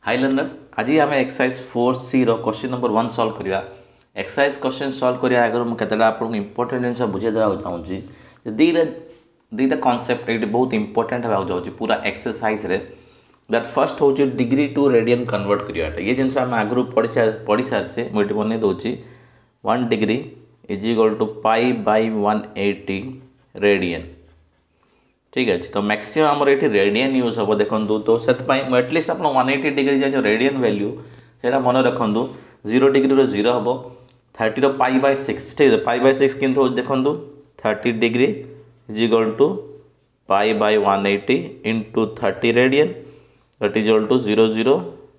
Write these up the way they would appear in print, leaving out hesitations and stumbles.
High learners आज आम exercise 4C question number 1 solve करिया। एक्सरसाइज क्वेश्चन सॉल्व करिया आगे मुझे केतेटा आपको इंपोर्टेंट जिन बुझे देवा चाहूँगी। दीटा कॉन्सेप्ट ये बहुत इंपोर्टेंट होगा जाऊँगी पूरा एक्सरसाइज रे। दैट फर्स्ट हूँ डिग्री टू रेडियन कन्वर्ट करियाटा ये जिन आम आगु पढ़ी सारी मुझे बन दूसरी 1 degree is equal to pi by 180 radian. ठीक अच्छे तो मैक्सिमम आमर ये रेडियन यूज हम देखो तो से एटलिस्ट आप 180 डिग्री जो रेडियन वैल्यू से मन रखु 0 डिग्री 0 हम 30 पाई बाय 6। ठीक है पाई बाय 6 किंतु देखो 30 degree is equal to pi by 180 into 30 radian that is equal to 0 0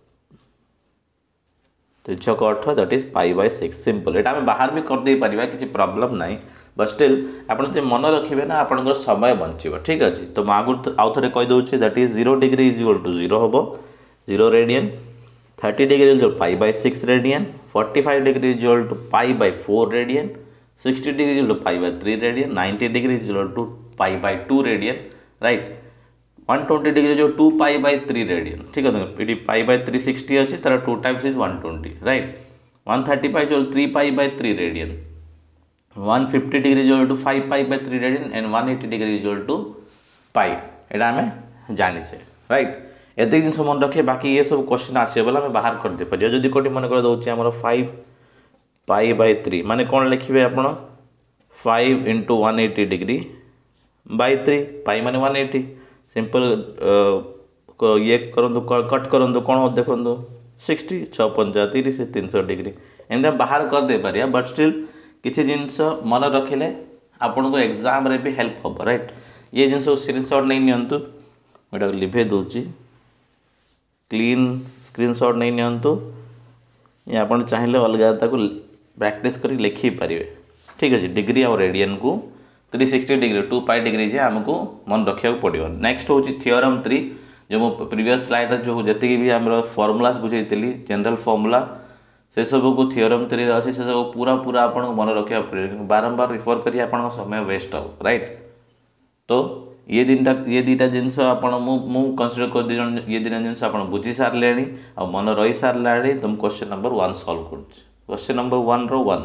3 6 8 that is pi by 6। Simple एटा आम बाहर भी कर दे परिबा किसी प्रॉब्लम नहीं बट स्टिल आपन जो मन रखिए ना आपन समय बचो। ठीक अच्छे तो मुझे आउ थे कहीदे that is 0 degree is equal to 0 हम 0 radian 30 degree is pi by 6 radian 45 degree is equal to pi by 4 radian 60 degree is equal to pi by 3 radian 90 degree is equal to pi by 2 radian right 120 degree जो 2 पाई by 3 radian. ठीक है ये pi by 360 अच्छे तार 2 times is 120 right 135 जो 3 pi by 3 radian 150 degree equal to 5 pi by 3 radian and 180 degree equal to pi एटा आम जाचे राइट। एत जिन मन रखिए बाकी ये सब क्वेश्चन आसे बोला आम बाहर कर दे पारे जदि कौटी मन कर दूसरी आम 5 पाई बाय 3 माने कौन लिखे आप 5 इंटू 180 डिग्री बाय 3 पाई माने 180 सिंपल ये करूँ कट करूँ कौन देखो 60 6 5 30 300 डिग्री एमती बाहर कर दे पारिया बट स्टिल किसी जिनस मन रखिले आपन को एग्जाम रे भी हेल्प हम राइट। ये जिन स्क्रीनशॉट नहीं नियंतु एटा लिभे दूची क्लीन स्क्रीनशॉट नहीं नियंतु ये आपन चाहिए अलग ताको प्रैक्टिस करी लिखि पारिबे। ठीक है डिग्री और रेडियन को 360 डिग्री 2 पाई डिग्री जे हमको मन रखिया पड़ो। नेक्स्ट हूँ थियोरम 3 जो मो प्रीवियस स्लाइड जो जति भी आम फॉर्मुलास बुझेली जनरल फॉर्मुला से सब को थियोरम 3 अच्छे से सब पूरा पूरा आप मन रखा पड़े बारंबार रिफर करी आप समय वेस्ट हो राइट। तो ये दीटा जिनस कनसीडर कर दी ये दिन जिन आप बुझी सारे आ मन रही सारे तुम क्वेश्चन नंबर 1 सॉल्व कर क्वेश्चन नंबर 1 रो 1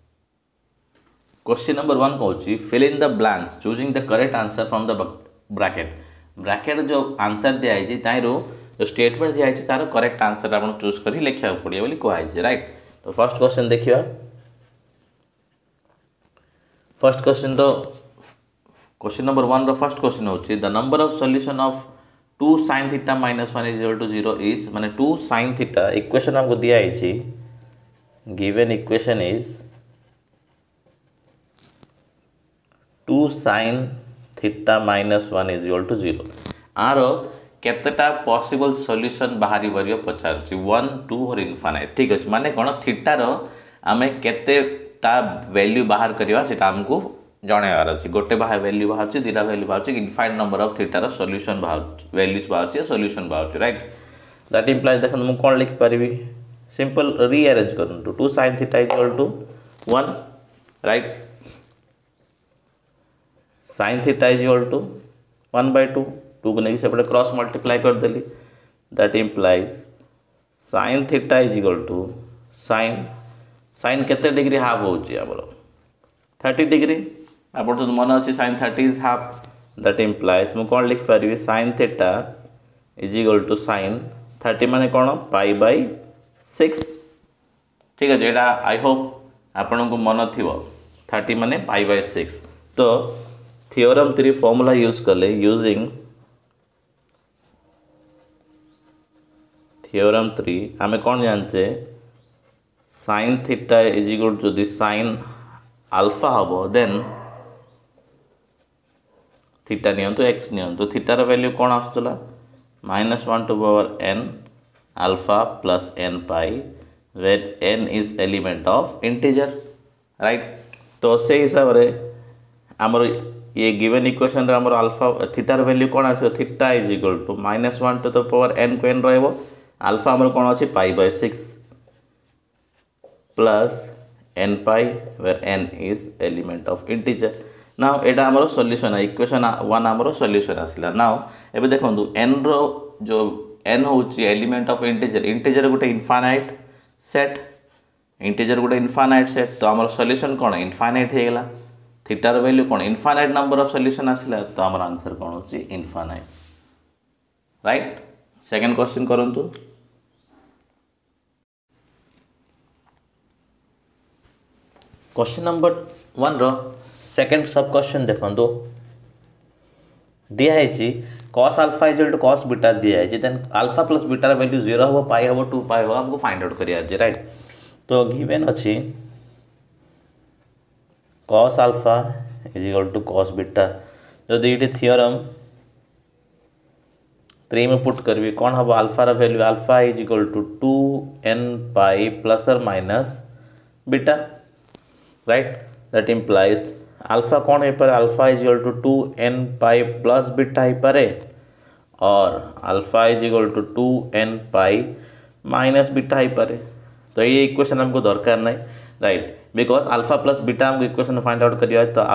क्वेश्चन नंबर 1 कौन fill in the blanks choosing the correct answer from the bracket. Bracket जो आंसर दिखाई तार जो स्टेटमेंट दिखाई तार करेक्ट आंसर आप चूज कर लिखा पड़े बोली कहुई राइट। तो फर्स्ट क्वेश्चन देखिए फर्स्ट क्वेश्चन तो क्वेश्चन नंबर 1 रो फर्स्ट क्वेश्चन होची the number of solution of 2 sin theta minus 1 is equal to 0 is माने 2 sin थीटा इक्वेशन हमको दिया है given equation is 2 sin theta minus 1 is equal to 0 आरो केतेटा possible solution बाहरी बरियो पचार 1 2 और इनफाइनाइट। ठीक अच्छे माने कौन थीटार आम केतेटा वैल्यू बाहर करवा सेटा हमको जणेबार अच्छे गोटे वैल्यू बाहर दीटा वैल्यू बाहर इनफाइनाइट नंबर ऑफ थीटार सॉल्यूशन बाहर वैल्यूज बाहर सॉल्यूशन बाहर राइट। दैट इंप्लाइज देखो मुझे कौन लिखिपारि सिंपल रीअरेंज कर 2 sin theta equal to 1 right sin theta is equal to 1/2 2 को नहीं सेपटे क्रॉस मल्टीप्लाई कर देली that implies sin theta is equal to sin केते डिग्री हाफ होची हमर 30 डिग्री आप तो मन अच्छे sin 30 is half that implies मु कौन लिख पारि sin theta is equal to sin 30 माने कौन पाई बाय 6। ठीक है एटा आई होप आपन को मन थिवो 30 माने पाई बाय 6। तो थियोरम 3 फॉर्मूला यूज कले यूजिंग थियोरम 3 आमे कौन जानचे sin theta is equal to the sin alpha हम देन थीटा नियंतु x नियंतु थीटार वैल्यू कौन आसुला -1 to power n alpha plus n pi where n is element of integer right. तो से हिसाब रे हमर ये गिवन इक्वेशन रे हमर अल्फा थीटार वैल्यू कौन आसो theta is equal to -1 to the power n को n रहबो अल्फा हमर कौन अच्छी pi by 6 plus n pi where n is element of integer. Now एटा हमर सॉल्यूशन है इक्वेशन 1 हमर सॉल्यूशन आसला। नाउ एबे देखंतु n रो जो n होची एलिमेंट ऑफ इंटीजर इंटीजर गोटे इनफाइनाइट सेट इंटीजर गोटे इनफाइनाइट सेट तो आमर सॉल्यूशन कौन इनफाइनाइट हो गला थीटार वैल्यू कौन इनफाइनाइट नंबर ऑफ सॉल्यूशन आसला तो आमर आंसर कौन होची इनफाइनाइट राइट। सेकंड क्वेश्चन करंतु क्वेश्चन नंबर 1 रो सेकंड सब क्वेश्चन देखंतु दिया है cos alpha is equal to cos beta दिया है then alpha plus beta value 0 हो पाई हो 2 पाई हो हमको फाइंड आउट करिया जे राइट। तो गिवन अछि cos alpha is equal to cos beta जदि ये थ्योरम 3 में पुट करबी कौन हम अल्फा रा value alpha is equal to 2n pi plus और minus beta right that implies alpha कौन है पर alpha is equal to 2n pi plus beta है पारे और alpha is equal to 2n pi minus beta है पारे। तो ये इक्वेशन हमको दरकार नहीं right because alpha plus beta हमको इक्वेशन फाइंड आउट करिया तो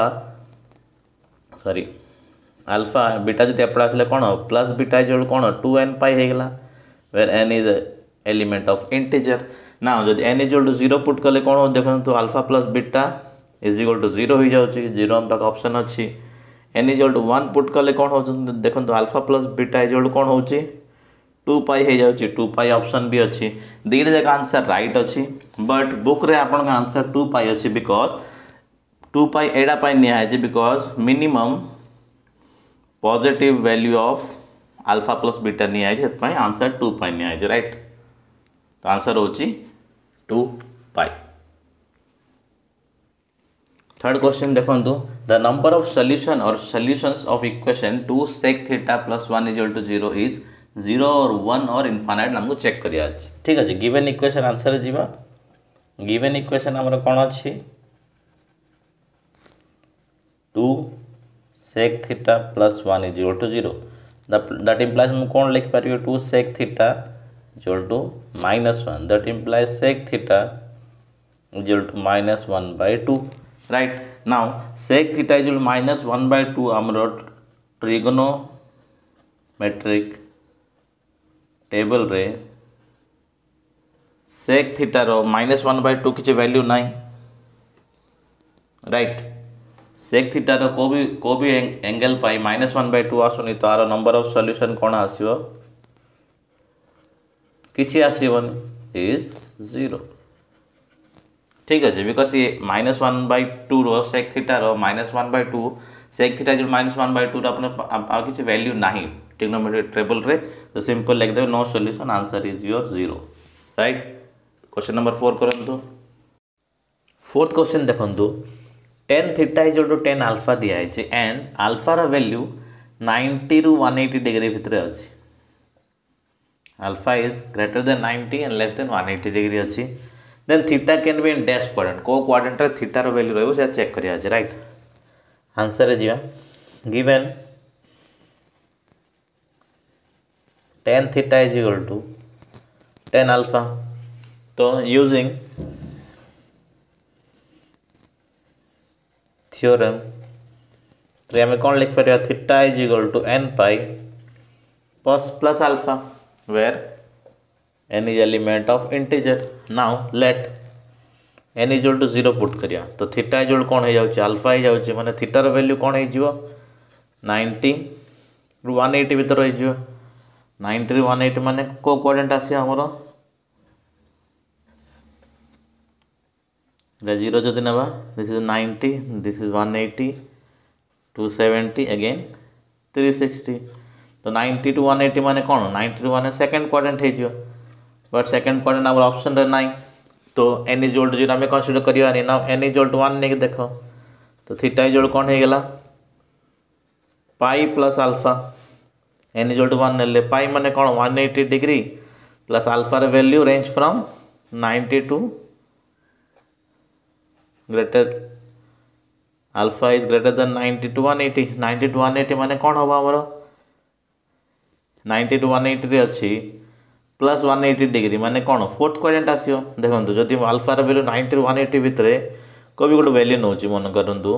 अल्फा बीटा जब एपड़ा आसले कौन प्लस बीटा इज इक्वल कौन 2n पाई हो गला where n is element of integer ना जब n is equal to 0 put कले कौन हो देखो तो alpha plus beta is equal to 0 हो जाउची 0 हम पाक ऑप्शन अच्छी n is equal to 1 put कले कौन हो देखो तो alpha plus beta is equal to कौन होची 2 पाई हो जाउची 2 पाई ऑप्शन भी अच्छी दीड जगह आंसर राइट अच्छी बट बुक रे आपन का आंसर 2 पाई अच्छी बिकॉज 2 पाई एडा पाई निया है because minimum positive value of alpha plus beta निया है सेत पाई आंसर 2 पाई निया है राइट। तो आंसर होची 2 पाई। थर्ड क्वेश्चन देखो द नंबर ऑफ सॉल्यूशन और solutions of equation 2 sec theta plus 1 is equal to 0 is 0 और 1 और इनफाइनाइट हमको चेक करिया अछि ठीक अछि। गिवन इक्वेशन आंसर जीवा गिवन इक्वेशन हमर कोन अछि 2 sec theta plus 1 is equal to 0 that implies हम कोन लिख पारियो 2 sec theta is equal to -1 that implies sec theta is equal to -1/2 right. Now sec theta is -1/2 हमरो ट्रिगोनोमेट्रिक टेबल रे sec थीटा रो -1/2 किछि वैल्यू नाही राइट sec थीटा रो को भी एंगल पाई -1/2 आसुनी तो आरो नंबर ऑफ सॉल्यूशन कोन आसीबो किछि आसीबोनी इज 0 ठीक है बिकॉज ये -1/2 रो sec थीटा रो -1/2 sec थीटा जो -1/2 रो अपने किसी वैल्यू नहीं ट्रिग्नोमेट्रिक टेबल रे तो सिंपल लिख दे no solution answer is your 0 right. Question number 4 करंतु फोर्थ क्वेश्चन देखंतु tan theta is equal to tan alpha दिया है एंड अल्फा रो वैल्यू 90 रु 180 डिग्री भितर अछि alpha is greater than 90 and less than 180 degree अछि then theta can be in dash quadrant को quadrant रे थीटा रो वैल्यू रहबो से चेक करिया छै राइट। आंसर है जीवा given tan theta is equal to tan alpha तो यूजिंग थ्योरम तो हमें कौन लिख पारिया theta is equal to n pi plus alpha where n is element of integer now let n is equal to 0 put करिया तो theta is equal कोन हो जाउची अल्फा हो जाउची माने थीटा रो वैल्यू कोन हो जिवो 90 रु 180 भीतर हो जिवो 90 रु 180 माने को क्वाड्रेंट आसी हमरो द 0 जदि नबा this is 90 this is 180 270 again 360 तो 90 टू 180 माने कोन 90 टू 1 सेकंड क्वाड्रेंट हे जिवो बट सेकंड क्वाड्रेंट हमर ऑप्शन रे नाही तो n इज इक्वल टू 0 हमें कंसीडर करिया नहीं ना n इज इक्वल टू 1 ने देखो तो थीटा इज इक्वल कौन हो गेला pi plus alpha n is equal to 1 ले पाई माने कौन 180 डिग्री प्लस अल्फा रे value range from 90 to greater alpha is greater than 90 to 180 90 to 180 माने कौन होबा हमरो 90 टू 180 रे अछि प्लस 180 डिग्री माने कौन फोर्थ क्वाड्रेंट आसियो देखंतु जदि अल्फा रे वैल्यू 90 टू 180 भितरे कोबी गोटे वैल्यू नोची मन करंतु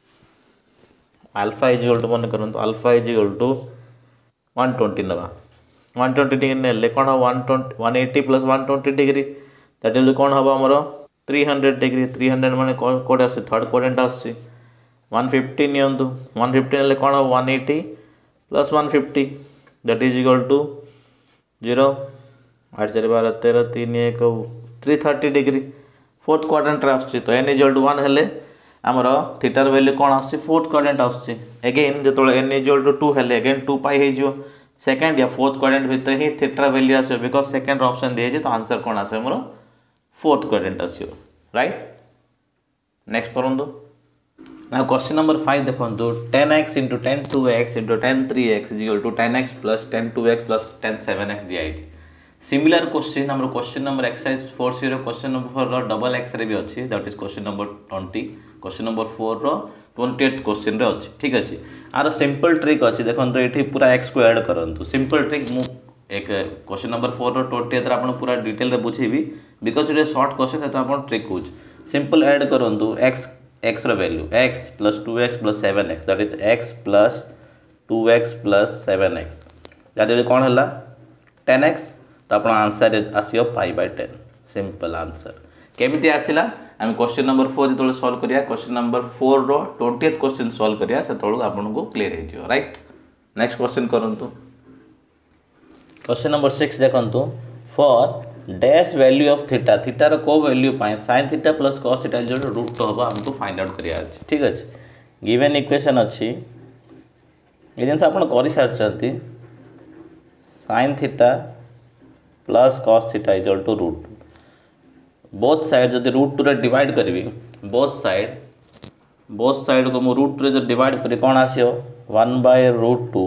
अल्फा इज इक्वल टू मन करंतु अल्फा इज इक्वल टू 120 नबा 120 डिग्री नेले कौन हम 180 प्लस 120 डिग्री दैट इज कौन हम आमर 300 डिग्री 300 माने कोडे आसे थर्ड क्वाड्रेंट आसे 150 नियंतु 150 नेले कौन हम 180 plus 150 that is equal to 0 8 4 12 13 3 1 330 degree fourth quadrant आसे तो n इक्वल टू 1 हेले आमर थीटार वैल्यू कौन आसे फोर्थ क्वाड्रेंट आसे अगेन जो n इक्वल टू 2 हेले अगेन 2 पाई हो सेकेंड या फोर्थ क्वाड्रेंट भितर ही थीटार वैल्यू आसो बिकॉज सेकेंड ऑप्शन दिए तो आंसर कौन आसे मोर फोर्थ क्वाड्रेंट आसो राइट नेक्स्ट करंतु नाउ क्वेश्चन नंबर 5 देखंतु 10x into 10 2x into 10 3x is equal to 10x plus 10 2x plus 10 7x दिया है सिमिलर क्वेश्चन हमर question number exercise 40 question number 4 रो डबल x रे भी अछि that is question number 20 question number 4 रो 28th question रे अछि ठीक अछि आरो सिंपल ट्रिक अछि देखंतु एठी पूरा x को ऐड करंतु सिंपल ट्रिक मु एक क्वेश्चन नंबर 4 रो 20th रे आपण पूरा डिटेल रे बुझेबी because it is short question है तो आपण ट्रिक होच सिंपल ऐड करंतु x रो value x plus 2x plus 7x that is x plus 2x plus 7x that is कोन हला 10x तो आपण आंसर आसियो पाई बाय 10 सिंपल आंसर केमिति आसिला हम क्वेश्चन नंबर 4 जो सॉल्व करिया क्वेश्चन नंबर 4 रो 20th क्वेश्चन सॉल्व करिया से तळो आपन को क्लियर हे जियो राइट नेक्स्ट क्वेश्चन करंतु क्वेश्चन नंबर 6 देखंतु for dash value of theta theta रो को वैल्यू पाए sin थीटा प्लस cos थीटा जो रूट तो होबा हमको फाइंड आउट करिया अछि ठीक अछि गिवन इक्वेशन अछि ए जिंस आपण करि सारचंती sin theta plus cos theta equal to root both side जदि रूट 2 रे डिवाइड करबी बोथ साइड को मु रूट 2 रे जो डिवाइड करी कोन आसियो 1/√2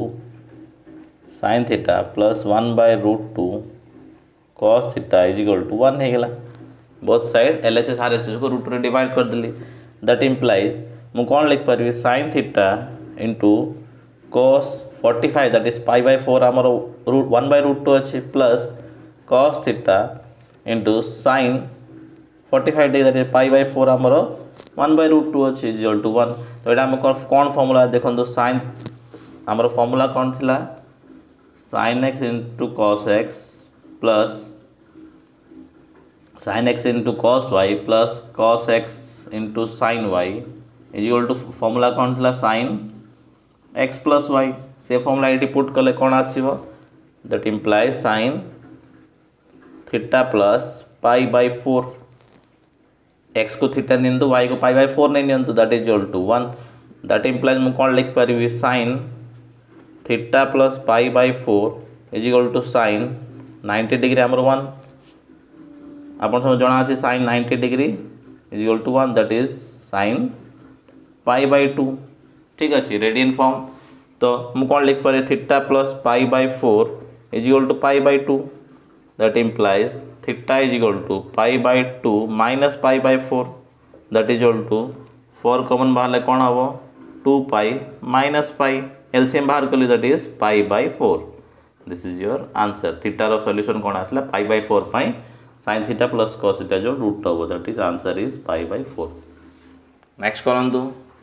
sin theta plus 1/√2 cos theta is equal to 1 हे गेला बोथ साइड LHS RHS को रूट 2 रे डिवाइड कर देली दैट इंप्लाइज मु कोन लिख परबी sin theta into cos 45 that is π/4 हमर 1/√2 अछि plus cos theta into sin 45 degree that is π/4 हमर 1/√2 अछि इक्वल टू 1 तो एटा हम कोन फार्मूला देखंदो sin हमर फार्मूला कोन थिला sin x into cos x plus sin x into cos y plus cos x into sin y is equal to formula कौन थला sin x plus y से formula इटी पुट कले कौन आसीबो that implies sin theta plus π/4 x को theta निंदु y को π/4 नै नियंतु that is equal to 1 that implies मु कौन लिख परबी sin theta plus π/4 is equal to sin 90 degree हमर 1 आपण सब जणा अछि sin 90 degree is equal to 1 that is sin π/2 ठीक अछि रेडियन फॉर्म तो मु कोन लिख पारे theta plus π/4 is equal to π/2 that implies theta is equal to π/2 minus π/4 that is equal to 4 common बाहर कोन हबो 2 pi minus pi LCM बाहर कली that is π/4 this is your answer theta रो सॉल्यूशन कोन आसला π/4 pi sin theta plus cos theta जो root हबो that is answer is π/4 next करंतु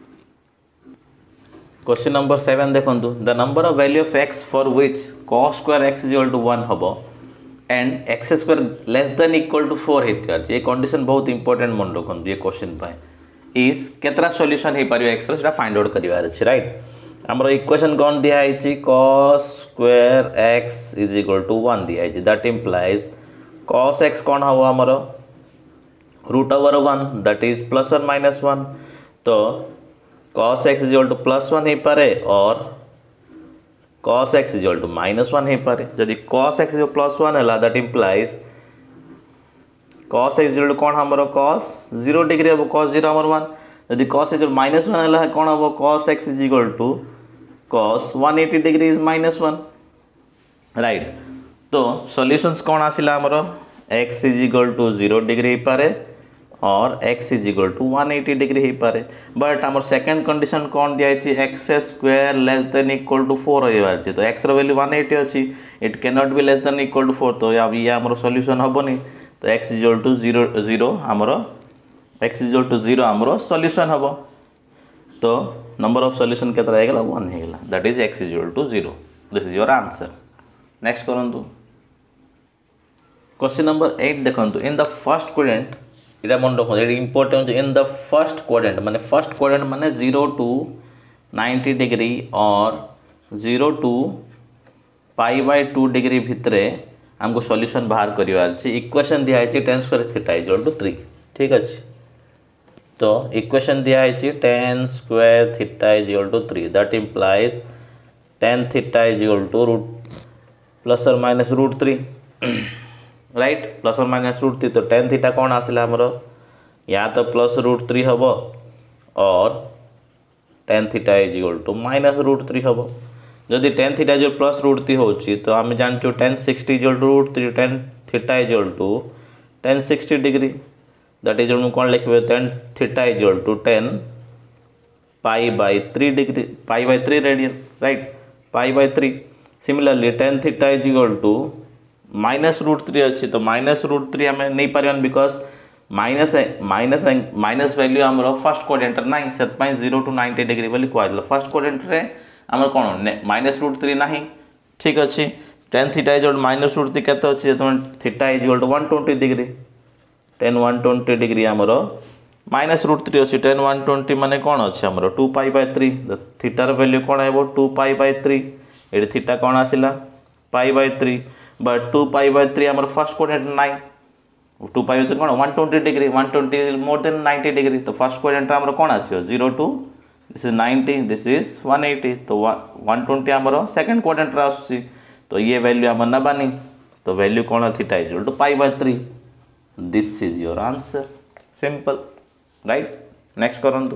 क्वेश्चन नंबर 7 देखंतु the number of value of x for which cos square x equal to 1 हबो and x square less than equal to 4 हेतिया ये condition बहुत important मन रखंतु ये क्वेश्चन पाए इज केतरा सॉल्यूशन हे परियो x रो सेटा फाइंड आउट करिवार अछि राइट हमरो इक्वेशन कोन दिया आइछि cos square x is equal to 1 दिया आइछि दैट इंप्लाइज cos x कोन हबो हमरो root over 1 that is plus और माइनस 1 तो cos x is equal to +1 हे पारे और cos x is equal to -1 हे पारे जदि cos x जो +1 हला that implies cos x is equal to कोन हमरो cos 0 डिग्री अब cos 0 हमर 1 जदि cos x -1 हला कोन हबो cos x is equal to cos 180 degree is -1 right तो सॉल्यूशंस कोन आसिला हमरो x is equal to 0 degree हे पारे और x is equal to 180 degree हे पारे बट हमर सेकंड कंडीशन कोन दिया अछि x square less than equal to 4 होइबार छै तो x रो वैल्यू 180 अछि it can not be less than equal to 4 तो अब ये हमर सॉल्यूशन हबोनी तो x इज इक्वल टू 0 हमर x इज इक्वल टू 0 हमर सॉल्यूशन हबो तो नंबर ऑफ सॉल्यूशन केतरा हे गेला 1 हे गेला that is x is equal to 0 this is your answer next करंतु क्वेश्चन नंबर 8 देखंतु इन द फर्स्ट क्वाड्रेंट इटा मन रखो ये important in the first quadrant माने 0 to 90 डिग्री और 0 to π/2 डिग्री भितर हमको सॉल्यूशन बाहर करिवार अछि इक्वेशन दिया है tan square theta equal to 3 ठीक अछि तो इक्वेशन दिया है tan square theta equal to 3 that implies tan theta equal to root plus और माइनस रूट 3 राइट प्लस और माइनस रूट 3 तो tan थीटा कौन आसिला हमरो या तो प्लस रूट 3 हबो और tan theta equal to minus root 3 हबो जदि tan थीटा जो प्लस रूट 3 होची तो हम जानचो tan 60 equal to root 3 tan theta equal to tan 60 degree that is हम कोन लिखबे tan theta equal to tan π/3 degree π/3 radian right π/3 similarly tan theta equal to minus root 3 अच्छी तो माइनस रूट 3 हमें नहीं पारियन बिकॉज माइनस वैल्यू हमरो first quadrant नाही सेत पई 0 to 90 डिग्री बोली कहला फर्स्ट क्वाड्रेंट रे हमर कोन माइनस रूट 3 नाही ठीक अच्छी tan theta equal minus root 3 केते अच्छी तो theta equal to 120 degree tan 120 degree हमरो माइनस रूट 3 अच्छी tan 120 माने कोन अच्छे हमरो 2π/3 थीटा रो वैल्यू कोन हेबो 2π/3 एडी थीटा कोन आसिला π/3 बट 2π/3 हमर फर्स्ट क्वाड्रेंट नाही 2π/3 कोन 120 डिग्री 120 मोर देन 90 डिग्री तो फर्स्ट क्वाड्रेंट हमरो कोन आसियो 0 to this is 90 this is 180 तो 120 हमरो सेकंड क्वाड्रेंट रा आसी तो ये वैल्यू हम नबानी तो वैल्यू कोन theta equal to π/3 this is your answer simple right next करंतु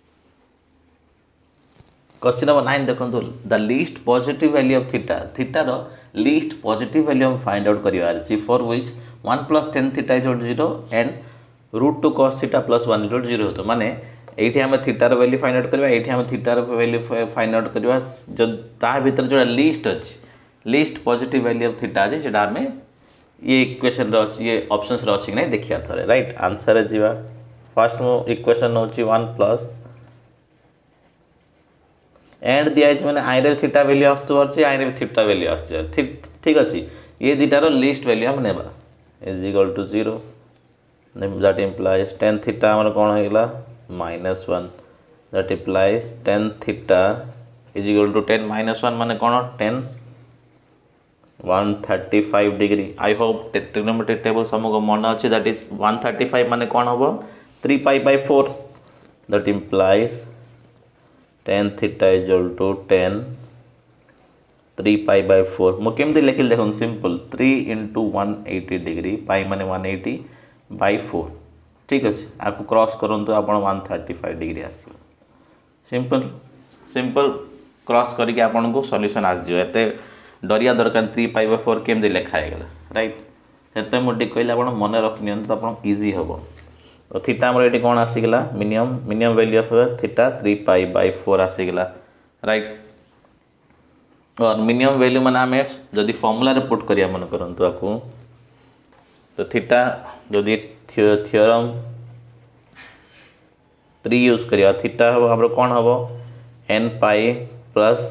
क्वेश्चन नंबर 9 देखंतु the least positive value of theta रो लीस्ट पॉजिटिव वैल्यू हम फाइंड आउट करिवार अछि for which 1 + tan theta equal to 0 and √2 cos theta + 1 इक्वल to 0 तो माने एठी हम थीटा रो वैल्यू फाइंड आउट करबा एठी हम थीटा रो वैल्यू फाइंड आउट करबा जो ता भीतर जो लीस्ट अछि least positive value of theta जे जेडा हमें ये इक्वेशन रो अछि ये ऑप्शंस रो अछि नै देखिया थरे राइट आंसर जिवा फर्स्ट मो इक्वेशन होछि 1 एंड दिया है माने आई रे थीटा वैल्यू आस्तु परछि आई रे थीटा वैल्यू आस्तु ठीक अछि ये दिटा रो लीस्ट वैल्यू हम नेबा is equal to 0 that implies tan theta हमर कोन हेला -1 that implies tan theta is equal to 10 -1 माने कोन 10 135 degree I hope trigonometric table हमको मन अछि दैट इज 135 माने कोन होबो 3π/4 that implies tan theta is equal to 10 3π/4 मु केमती लिखिल देखो सिंपल 3 × 180 डिग्री पाई माने 180/4 ठीक अच्छे आपको क्रॉस करंतु आपण 135 डिग्री आसी सिंपल क्रॉस करके आपन को सॉल्यूशन आस जियो एते डरिया दरकार 3π/4 केमती लिखा है गला राइट सेते मोटी कहले आपण मन रख नियन तो आपण इजी हबो तो थीटा हमर एटी कोन आसी गला मिनिमम वैल्यू ऑफ थीटा 3π/4 आसी गला राइट और मिनिमम वैल्यू माने हमें जदि फार्मूला रे पुट करिया मन करंतु आपको तो थीटा जदि थ्योरम 3 यूज करिया थीटा हमरो कोन हबो n π +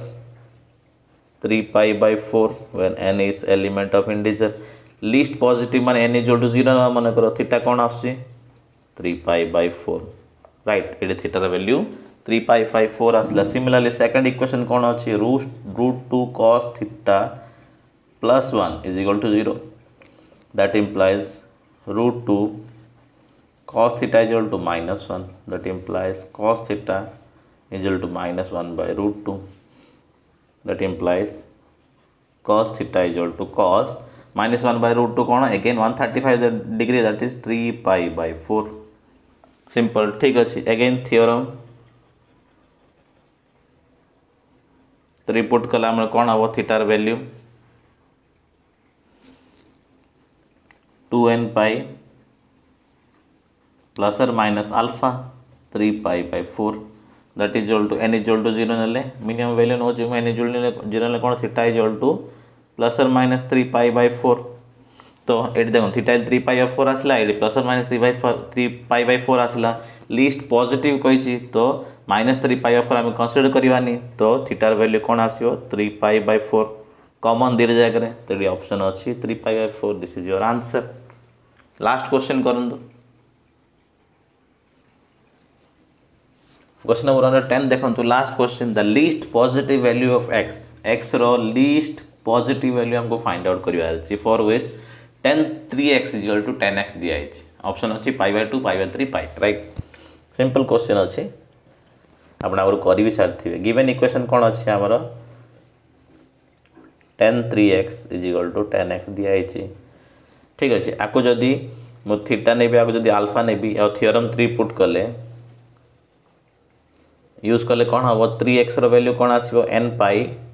3π/4 when n is element of integer least positive माने n = 0 मन करो थीटा कोन आसी 3π/4 राइट एडे थीटा रा वैल्यू 3π/4 आसला सिमिलरली सेकंड इक्वेशन कोन अछि √2 cos theta + 1 is equal to 0 that implies √2 cos theta is equal to -1 that implies cos theta is equal to -1/√2 that implies cos theta is equal to cos -1/√2 कोन again 135 degree that is 3π/4 simple ठीक अछि again theorem 3 put कला हमर कोन हबो theta value 2n π plus और minus alpha 3π/4 that is equal to n is equal to 0 नले minimum value नो जो n is equal to 0 नले कोन theta is equal to plus और माइनस 3π/4 तो एट देखो थीटा 3π/4 आसला एडी प्लस और माइनस 3π/4 आसला लीस्ट पॉजिटिव कहिची तो -3π/4 हम कंसीडर करवानी तो थीटार वैल्यू कोन आसियो 3π/4 कॉमन दी जगह तो ये ऑप्शन अच्छी 3π/4 this is your answer. Last question करंतु क्वेश्चन नंबर 10 देखंतु last question the least positive value of x रो लीस्ट पॉजिटिव वैल्यू हमको फाइंड आउट करिवार अछि for which tan 3x = 10x दिया अछि ऑप्शन अछि π/2 π/3 π राइट सिंपल क्वेश्चन अछि आपण आवर करि भी सारथिबे गिवन इक्वेशन कोन अछि हमर tan 3x = 10x दिया अछि ठीक अछि आको जदी मो थीटा नेबे आको जदी अल्फा नेबी और थ्योरम 3 पुट कले यूज कले कौन हम 3x रो वैल्यू कौन आसो n π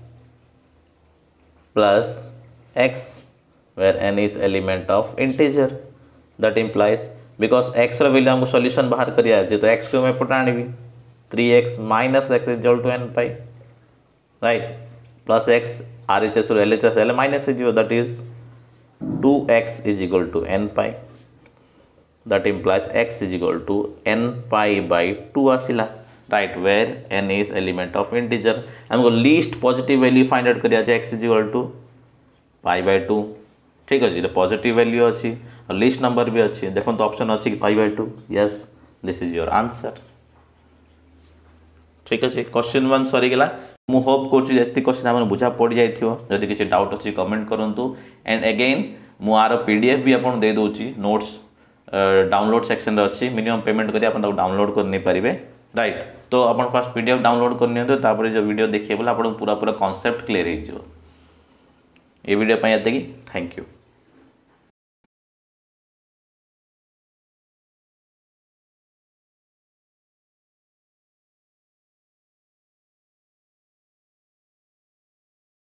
plus x where n is element of integer that implies because x रो वैल्यू हमको सॉल्यूशन बाहर करिया है तो x को मैं पुट आनीबी 3x minus x = n π राइट प्लस x RHS रो LHS ले माइनस हो that is 2x = n π that implies x = n π/2 आसिला right where n is element of integer हमको least positive value find out करिया x = π/2 ठीक अछि पॉजिटिव वैल्यू अछि और लीस्ट नंबर भी अछि देखो तो ऑप्शन अछि कि π/2 yes this is your answer ठीक अछि क्वेश्चन 1 सरी गेला मु होप करछि जति क्वेश्चन हमन बुझा पड़ जाइथियो जदि किछि डाउट अछि कमेंट करंतु एंड अगेन मु आर पीडीएफ भी आपन दे दोछि नोट्स डाउनलोड सेक्शन रे अछि मिनिमम पेमेंट करी आपन डाउनलोड कर नै परिबे राइट तो अपन फास्ट पीडीएफ डाउनलोड करनी तो तापर जो वीडियो देखिए बोले आपन पूरा पूरा कांसेप्ट क्लियर हो ये वीडियो पे थैंक यू।